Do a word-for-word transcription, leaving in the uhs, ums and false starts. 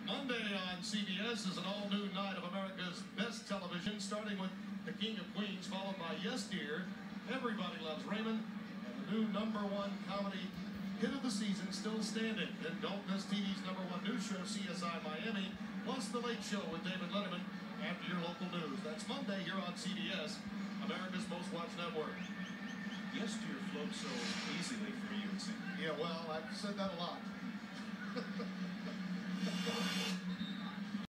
Monday on C B S is an all-new night of America's best television, starting with The King of Queens, followed by Yes Dear, Everybody Loves Raymond, and the new number one comedy hit of the season, Still Standing. Then don't miss T V's number one news show, C S I Miami, plus The Late Show with David Letterman after your local news. That's Monday here on C B S, America's most watched network. Yes Dear flows so easily for you, it seems. Yeah, well, I've said that a lot.